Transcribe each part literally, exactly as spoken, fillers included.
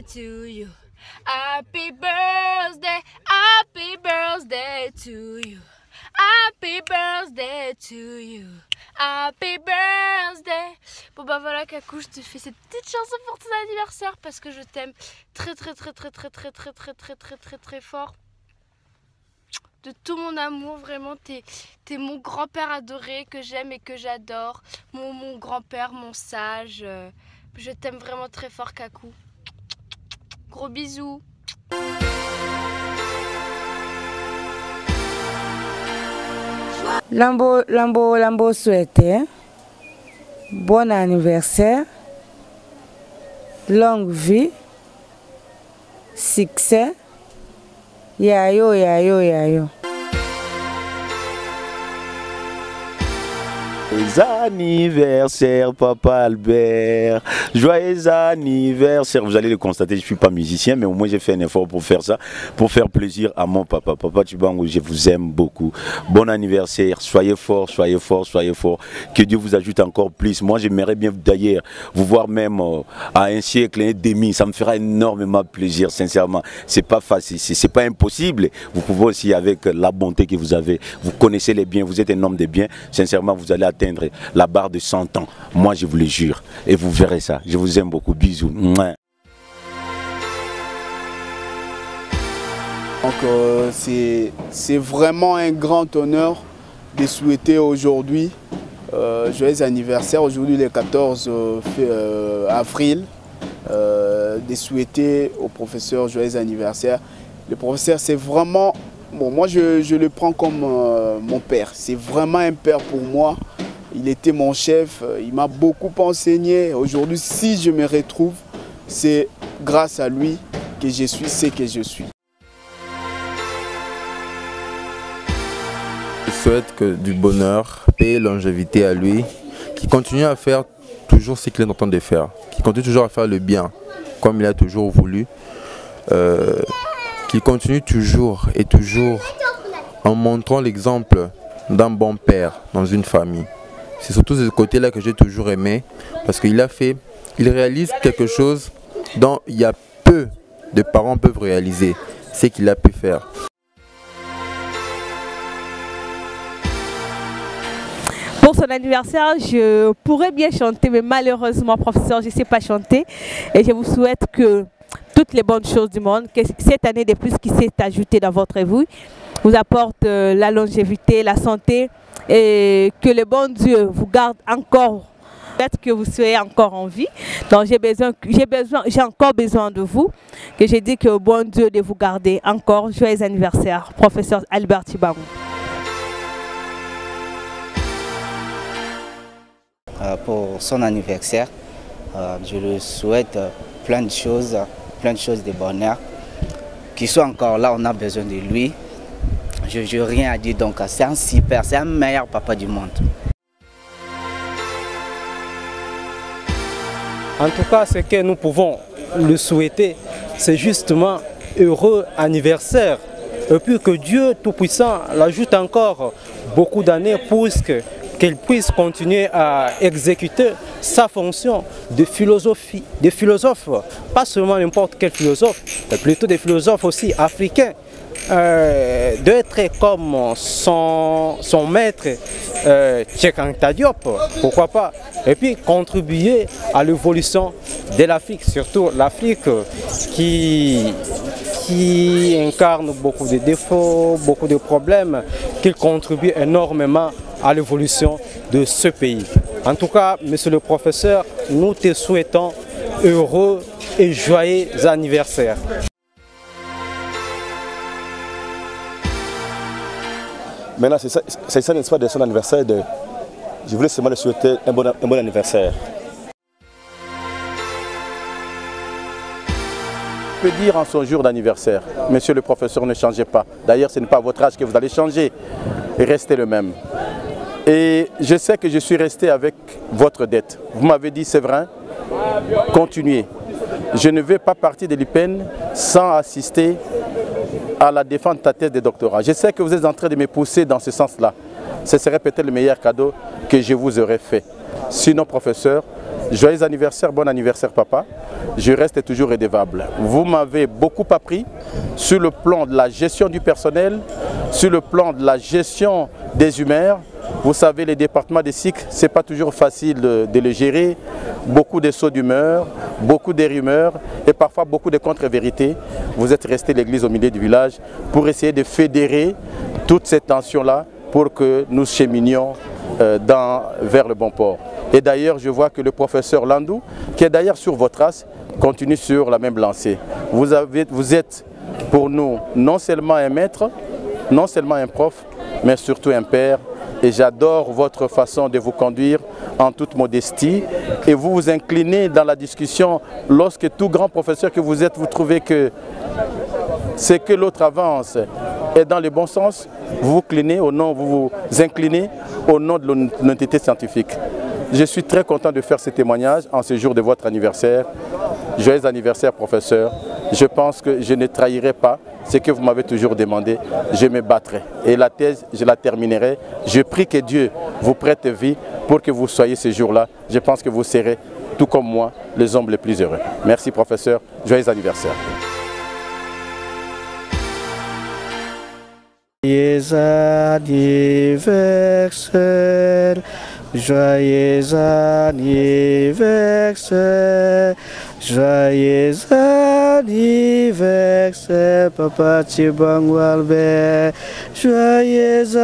to you. Happy birthday, happy birthday to you. Happy birthday to you. Happy birthday. Bon bah voilà Kakou, je te fais cette petite chanson pour ton anniversaire parce que je t'aime très très très très très très très très très très très très fort. De tout mon amour, vraiment, t'es t'es mon grand-père adoré que j'aime et que j'adore. Mon, mon grand-père, mon sage. Euh, je t'aime vraiment très fort Kakou. Gros bisous. Lambo, Lambo, Lambo souhaité bon anniversaire, longue vie, succès, yayo, yayo, yayo. Joyeux anniversaire, Papa Albert. Joyeux anniversaire. Vous allez le constater, je ne suis pas musicien, mais au moins j'ai fait un effort pour faire ça, pour faire plaisir à mon papa. Papa Tchibango, je vous aime beaucoup. Bon anniversaire. Soyez fort, soyez fort, soyez fort. Que Dieu vous ajoute encore plus. Moi, j'aimerais bien d'ailleurs vous voir même euh, à un siècle et demi. Ça me fera énormément plaisir, sincèrement. C'est pas facile, c'est pas impossible. Vous pouvez aussi, avec la bonté que vous avez, vous connaissez les biens, vous êtes un homme de bien. Sincèrement, vous allez atteindre la barre de cent ans. Moi, je vous le jure. Et vous verrez ça. Je vous aime beaucoup. Bisous. Mouah. Donc, euh, c'est vraiment un grand honneur de souhaiter aujourd'hui euh, joyeux anniversaire. Aujourd'hui, le quatorze avril. Euh, de souhaiter au professeur joyeux anniversaire. Le professeur, c'est vraiment... Bon, moi, je, je le prends comme euh, mon père. C'est vraiment un père pour moi. Il était mon chef, il m'a beaucoup enseigné. Aujourd'hui, si je me retrouve, c'est grâce à lui que je suis ce que je suis. Je souhaite que du bonheur, paix et longévité à lui, qui continue à faire toujours ce qu'il est en train de faire, qui continue toujours à faire le bien, comme il a toujours voulu, euh, qu'il continue toujours et toujours en montrant l'exemple d'un bon père dans une famille. C'est surtout ce côté-là que j'ai toujours aimé, parce qu'il a fait, il réalise quelque chose dont il y a peu de parents peuvent réaliser, c'est qu'il a pu faire. Pour son anniversaire, je pourrais bien chanter, mais malheureusement, professeur, je ne sais pas chanter. Et je vous souhaite que toutes les bonnes choses du monde, que cette année de plus qui s'est ajoutée dans votre vie, vous apporte euh, la longévité, la santé, et que le bon Dieu vous garde encore, peut-être que vous soyez encore en vie. Donc j'ai besoin, j'ai besoin, j'ai encore besoin de vous, que j'ai dit que le bon Dieu de vous garder encore. Joyeux anniversaire, professeur Albert Tchibango. Euh, pour son anniversaire, euh, je lui souhaite euh, plein de choses, plein de choses de bonheur. Qu'il soit encore là, on a besoin de lui. Je n'ai rien à dire, donc c'est un super, c'est un meilleur papa du monde. En tout cas, ce que nous pouvons le souhaiter, c'est justement heureux anniversaire. Et puis que Dieu Tout-Puissant l'ajoute encore beaucoup d'années pour qu'il puisse continuer à exécuter sa fonction de philosophie, de philosophe, pas seulement n'importe quel philosophe, mais plutôt des philosophes aussi africains. Euh, d'être comme son, son maître euh, Cheikh Anta Diop, pourquoi pas, et puis contribuer à l'évolution de l'Afrique, surtout l'Afrique qui, qui incarne beaucoup de défauts, beaucoup de problèmes, qui contribue énormément à l'évolution de ce pays. En tout cas, monsieur le professeur, nous te souhaitons heureux et joyeux anniversaire. Maintenant, c'est ça, c'est ça n'est-ce pas de son anniversaire. De... Je voulais seulement lui souhaiter un bon, un bon anniversaire. Je peux dire en son jour d'anniversaire, monsieur le professeur, ne changez pas. D'ailleurs, ce n'est pas à votre âge que vous allez changer. Et restez le même. Et je sais que je suis resté avec votre dette. Vous m'avez dit, Séverin, continuez. Je ne vais pas partir de l'I P E N sans assister à la défense de ta thèse de doctorat. Je sais que vous êtes en train de me pousser dans ce sens-là. Ce serait peut-être le meilleur cadeau que je vous aurais fait. Sinon, professeur, Joyeux anniversaire, bon anniversaire papa. Je reste toujours redevable. Vous m'avez beaucoup appris sur le plan de la gestion du personnel, sur le plan de la gestion des humeurs. Vous savez, les départements des cycles, ce n'est pas toujours facile de, de les gérer. Beaucoup de sauts d'humeur, beaucoup de rumeurs et parfois beaucoup de contre-vérités. Vous êtes resté l'église au milieu du village pour essayer de fédérer toutes ces tensions-là pour que nous cheminions euh, dans, vers le bon port. Et d'ailleurs, je vois que le professeur Landou, qui est d'ailleurs sur vos traces, continue sur la même lancée. Vous, avez, vous êtes pour nous non seulement un maître, non seulement un prof, mais surtout un père. Et j'adore votre façon de vous conduire en toute modestie. Et vous vous inclinez dans la discussion lorsque tout grand professeur que vous êtes, vous trouvez que ce que l'autre avance est dans le bon sens, vous vous inclinez au nom, vous vous inclinez au nom de l'honnêteté scientifique. Je suis très content de faire ce témoignage en ce jour de votre anniversaire. Joyeux anniversaire, professeur. Je pense que je ne trahirai pas ce que vous m'avez toujours demandé. Je me battrai. Et la thèse, je la terminerai. Je prie que Dieu vous prête vie pour que vous soyez ce jour-là. Je pense que vous serez, tout comme moi, les hommes les plus heureux. Merci, professeur. Joyeux anniversaire. Joyeux anniversaire, joyeux anniversaire, joyeux anniversaire, Papa Tchibangu Albert, joyeux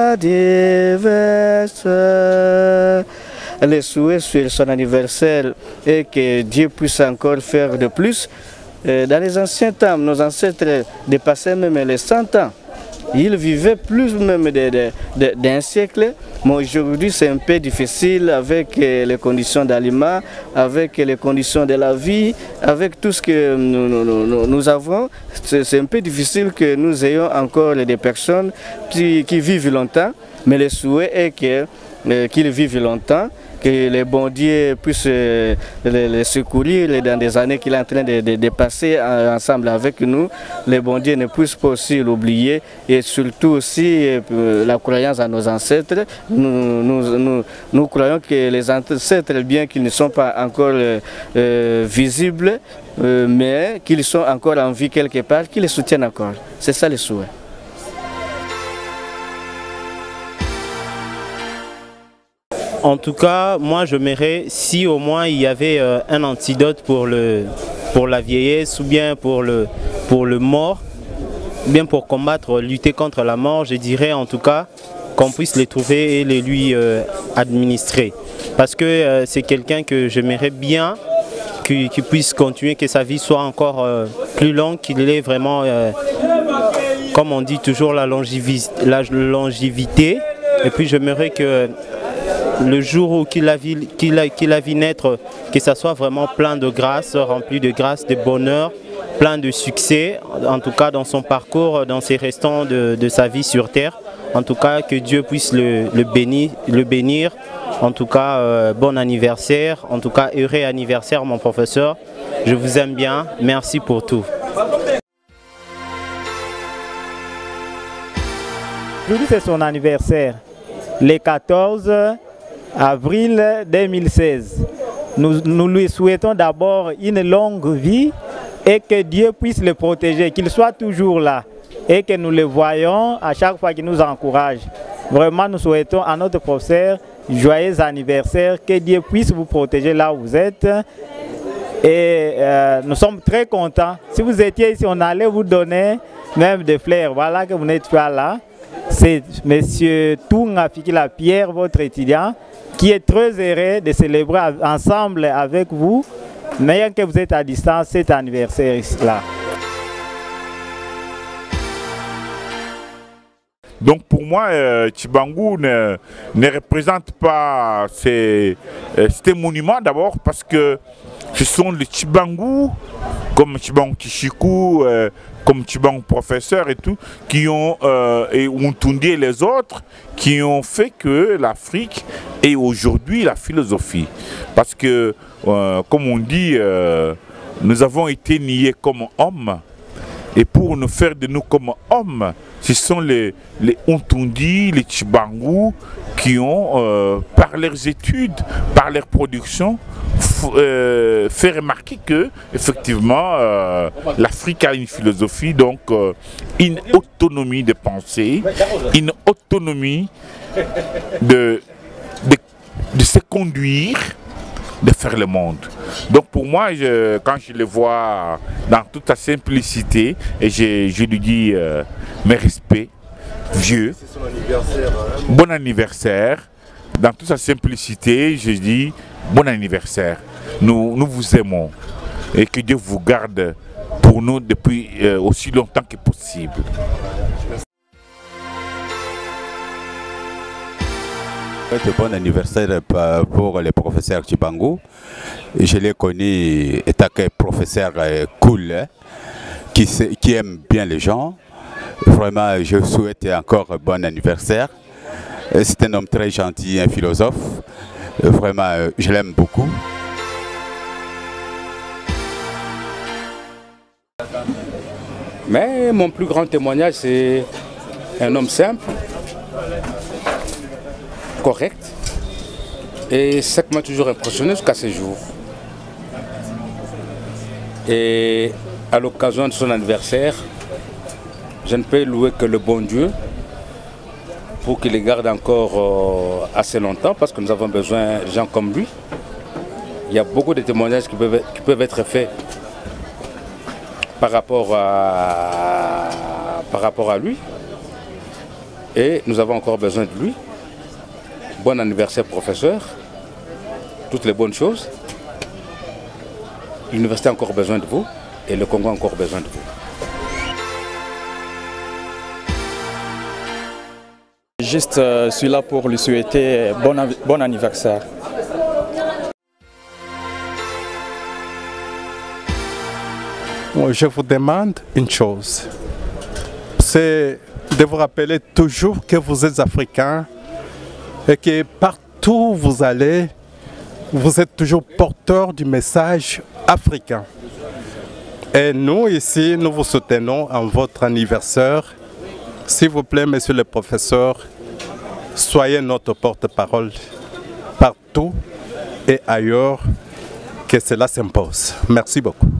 anniversaire. Le souhait sur son anniversaire est que Dieu puisse encore faire de plus. Dans les anciens temps, nos ancêtres dépassaient même les cent ans. Ils vivaient plus même d'un siècle, mais aujourd'hui c'est un peu difficile avec les conditions d'aliments, avec les conditions de la vie, avec tout ce que nous, nous, nous avons. C'est un peu difficile que nous ayons encore des personnes qui, qui vivent longtemps, mais le souhait est que, qu'ils vivent longtemps, que les bon Dieu puissent les, les secourir dans des années qu'il est en train de, de, de passer ensemble avec nous. Les bon Dieu ne puissent pas aussi l'oublier et surtout aussi la croyance à nos ancêtres. Nous, nous, nous, nous croyons que les ancêtres, bien qu'ils ne sont pas encore euh, visibles, euh, mais qu'ils sont encore en vie quelque part, qu'ils les soutiennent encore. C'est ça le souhait. En tout cas, moi je m'aimerais si au moins il y avait euh, un antidote pour, le, pour la vieillesse ou bien pour le, pour le mort, ou bien pour combattre, lutter contre la mort, je dirais en tout cas qu'on puisse les trouver et les lui euh, administrer. Parce que euh, c'est quelqu'un que j'aimerais bien qu'il qu'il puisse continuer, que sa vie soit encore euh, plus longue, qu'il ait vraiment, euh, comme on dit toujours, la longévité. La longévité. Et puis j'aimerais que le jour où qu'il a, qu'il a, qu'il a vu naître, que ça soit vraiment plein de grâce, rempli de grâce, de bonheur, plein de succès, en tout cas dans son parcours, dans ses restants de, de sa vie sur terre. En tout cas, que Dieu puisse le, le, bénir, le bénir. En tout cas, euh, bon anniversaire. En tout cas, heureux anniversaire, mon professeur. Je vous aime bien. Merci pour tout. Aujourd'hui, c'est son anniversaire. Le quatorze avril deux mille seize. Nous, nous lui souhaitons d'abord une longue vie et que Dieu puisse le protéger, qu'il soit toujours là et que nous le voyons à chaque fois qu'il nous encourage. Vraiment, nous souhaitons à notre professeur joyeux anniversaire, que Dieu puisse vous protéger là où vous êtes. Et euh, nous sommes très contents. Si vous étiez ici, on allait vous donner même des fleurs. Voilà que vous n'êtes pas là. C'est M. Tunga Fikila Pierre, votre étudiant, qui est très heureux de célébrer ensemble avec vous, mais que vous êtes à distance, cet anniversaire-là. Donc pour moi, euh, Tchibangu ne, ne représente pas ces, euh, ces monuments d'abord parce que ce sont les Tchibangu, comme Tchibangu Kishiku, euh, comme Tchibangu professeur et tout, qui ont, euh, et Untundi et les autres, qui ont fait que l'Afrique est aujourd'hui la philosophie. Parce que, euh, comme on dit, euh, nous avons été niés comme hommes. et pour nous faire de nous comme hommes. Ce sont les, les Ontundi, les Tchibangu qui ont, euh, par leurs études, par leur production, euh, fait remarquer que effectivement euh, l'Afrique a une philosophie, donc euh, une autonomie de pensée, une autonomie de, de, de se conduire, de faire le monde. Donc pour moi, je, quand je le vois dans toute sa simplicité, et je, je lui dis euh, mes respects, vieux, son anniversaire, hein. Bon anniversaire, dans toute sa simplicité, je dis bon anniversaire, nous, nous vous aimons et que Dieu vous garde pour nous depuis euh, aussi longtemps que possible. Bon anniversaire pour le professeur Tchibangu. Je l'ai connu étant un professeur cool, qui, qui aime bien les gens. Vraiment, je souhaite encore un bon anniversaire. C'est un homme très gentil, un philosophe. Vraiment, je l'aime beaucoup. Mais mon plus grand témoignage, c'est un homme simple, correct, et ce qui m'a toujours impressionné jusqu'à ce jour. Et à l'occasion de son anniversaire, je ne peux louer que le bon Dieu pour qu'il les garde encore euh, assez longtemps, parce que nous avons besoin de gens comme lui. Il y a beaucoup de témoignages qui peuvent, qui peuvent être faits par rapport à, par rapport à lui, et nous avons encore besoin de lui. Bon anniversaire professeur, toutes les bonnes choses. L'université a encore besoin de vous et le Congo a encore besoin de vous. Juste, euh, je suis là pour lui souhaiter bon, bon anniversaire. Je vous demande une chose, c'est de vous rappeler toujours que vous êtes africain et que partout où vous allez, vous êtes toujours porteur du message africain. Et nous ici, nous vous soutenons en votre anniversaire. S'il vous plaît, monsieur le professeur, soyez notre porte-parole partout et ailleurs que cela s'impose. Merci beaucoup.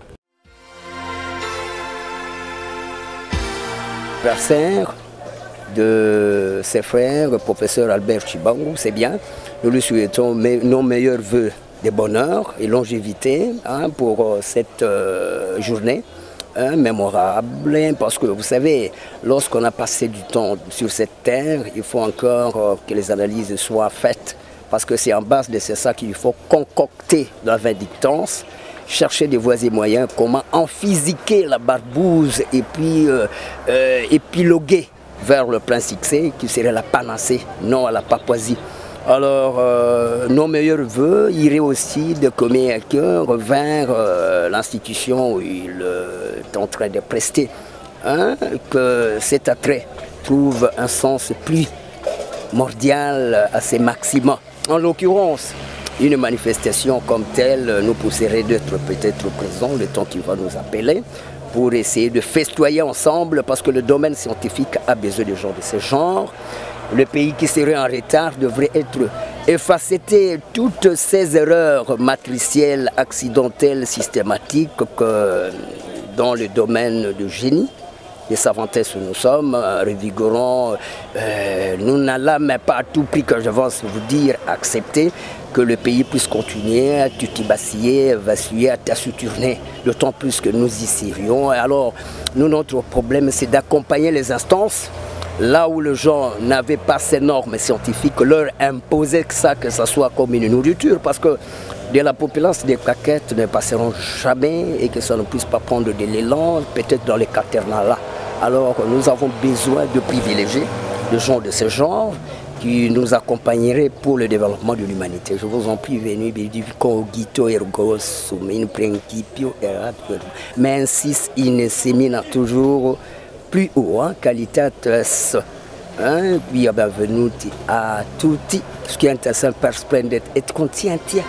Anniversaire de ses frères, le professeur Albert Tchibangu, c'est bien. Nous lui souhaitons nos meilleurs voeux de bonheur et longévité hein, pour euh, cette euh, journée hein, mémorable. Parce que vous savez, lorsqu'on a passé du temps sur cette terre, il faut encore euh, que les analyses soient faites. Parce que c'est en base de ça qu'il faut concocter la vindictance, chercher des voies et moyens, comment emphysiquer la barbouze et puis euh, euh, épiloguer vers le plein succès qui serait la panacée, non à la Papouasie. Alors, euh, nos meilleurs voeux iraient aussi de commun à cœur vers euh, l'institution où il euh, est en train de prester, hein, que cet attrait trouve un sens plus mordial à ses maxima. En l'occurrence, une manifestation comme telle nous pousserait d'être peut-être présents le temps qu'il va nous appeler pour essayer de festoyer ensemble parce que le domaine scientifique a besoin de gens de ce genre. Le pays qui serait en retard devrait être effacé toutes ces erreurs matricielles, accidentelles, systématiques que dans le domaine du génie. Les savantesses où nous sommes, revigorons, euh, nous n'allons même pas à tout prix, que je vais vous dire, accepter que le pays puisse continuer à tutibaciller, vaciller, à taciturner, d'autant plus que nous y serions. Alors, nous, notre problème, c'est d'accompagner les instances, là où les gens n'avaient pas ces normes scientifiques, leur imposer que ça, que ça soit comme une nourriture, parce que de la population des caquettes ne passeront jamais et que ça ne puisse pas prendre de l'élan, peut-être dans les quaternats-là. Alors nous avons besoin de privilégier de gens de ce genre qui nous accompagneraient pour le développement de l'humanité. Je vous en prie, venez, mais insiste, il semina toujours plus haut, hein, qualitatis. Hein, bienvenue à tutti, ce qui est intéressant per splendid et conscientia.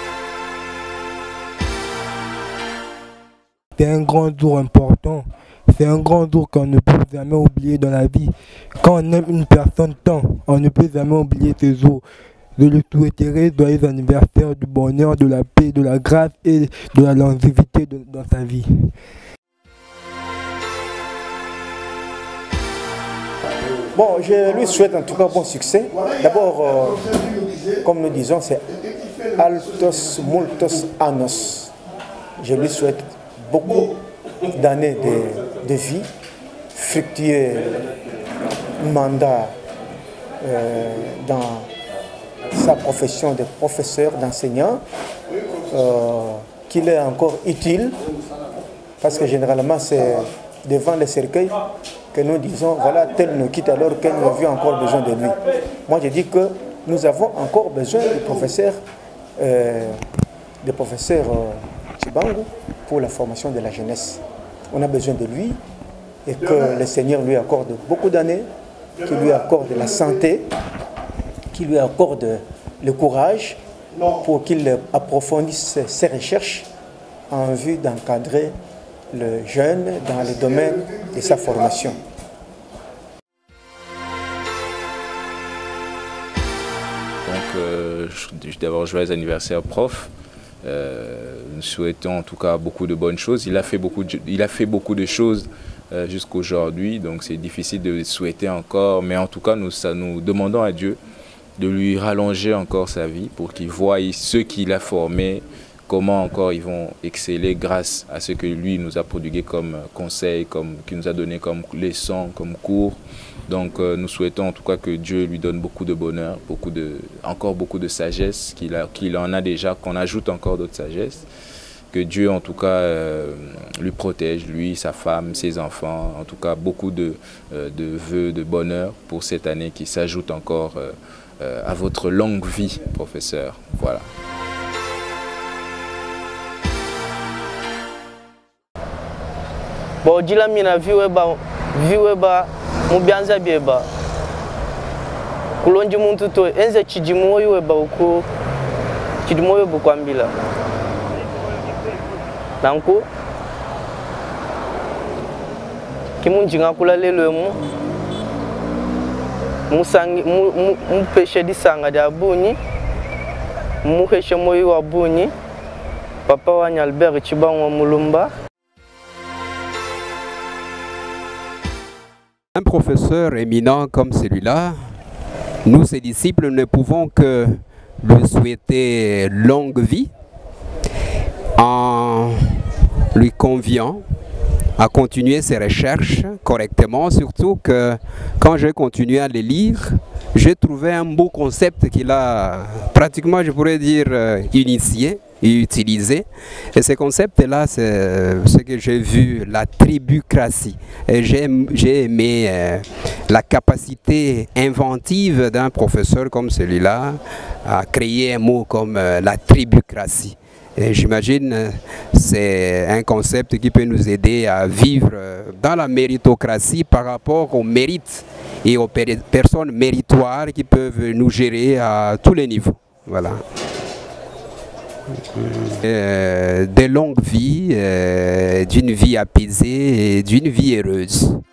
C'est un grand jour important, c'est un grand jour qu'on ne peut jamais oublier dans la vie. Quand on aime une personne tant, on ne peut jamais oublier ce jour. Je lui souhaiterai joyeux anniversaire, du bonheur, de la paix, de la grâce et de la longévité de, dans sa vie. Bon, je lui souhaite en tout cas bon succès. D'abord, euh, comme nous disons, c'est altos multos annos. Je lui souhaite beaucoup d'années de, de vie, fructueux mandat euh, dans sa profession de professeur, d'enseignant, euh, qu'il est encore utile, parce que généralement c'est devant les cercueils que nous disons, voilà, tel nous quitte alors qu'elle n'a vu encore besoin de lui. Moi je dis que nous avons encore besoin du professeur, euh, des professeurs euh, Tchibangu pour la formation de la jeunesse. On a besoin de lui et que le Seigneur lui accorde beaucoup d'années, qu'il lui accorde la santé, qu'il lui accorde le courage pour qu'il approfondisse ses recherches en vue d'encadrer le jeune dans le domaine de sa formation. Donc, euh, d'abord, joyeux anniversaire, prof. Euh, nous souhaitons en tout cas beaucoup de bonnes choses. Il a fait beaucoup de, il a fait beaucoup de choses euh, jusqu'aujourd'hui, donc c'est difficile de souhaiter encore, mais en tout cas, nous, ça, nous demandons à Dieu de lui rallonger encore sa vie pour qu'il voie ceux qu'il a formés, comment encore ils vont exceller grâce à ce que lui nous a prodigué comme conseil, comme, qu'il nous a donné comme leçon, comme cours. Donc euh, nous souhaitons en tout cas que Dieu lui donne beaucoup de bonheur, beaucoup de, encore beaucoup de sagesse, qu'il a, qu'il en a déjà, qu'on ajoute encore d'autres sagesses. Que Dieu en tout cas euh, lui protège, lui, sa femme, ses enfants, en tout cas beaucoup de, euh, de vœux de bonheur pour cette année qui s'ajoute encore euh, euh, à votre longue vie, professeur. Voilà. Bon, je l'ai mis à Viweba, Viweba, Mubianza Bieba. Kulonji Muntuto, Enze Chidimoyo Weba Uko, Chidimoyo Bukwambila. Nanko, Kimunjinga Kulale Lemo, Musangi, Mupeshe di Sanga de Abuni, Muheshe Moyo Abuni, Papa Wanya Albert Chibango Mulumba. Un professeur éminent comme celui-là, nous, ses disciples, ne pouvons que lui souhaiter longue vie en lui conviant à continuer ses recherches correctement, surtout que quand j'ai continué à les lire, j'ai trouvé un beau concept qu'il a pratiquement, je pourrais dire, initié et utilisé. Et ce concept-là, c'est ce que j'ai vu, la tribucratie. Et j'ai aimé euh, la capacité inventive d'un professeur comme celui-là à créer un mot comme euh, la tribucratie. Et j'imagine c'est un concept qui peut nous aider à vivre dans la méritocratie par rapport au mérite et aux personnes méritoires qui peuvent nous gérer à tous les niveaux. Voilà. Euh, de longues vies, euh, d'une vie apaisée et d'une vie heureuse.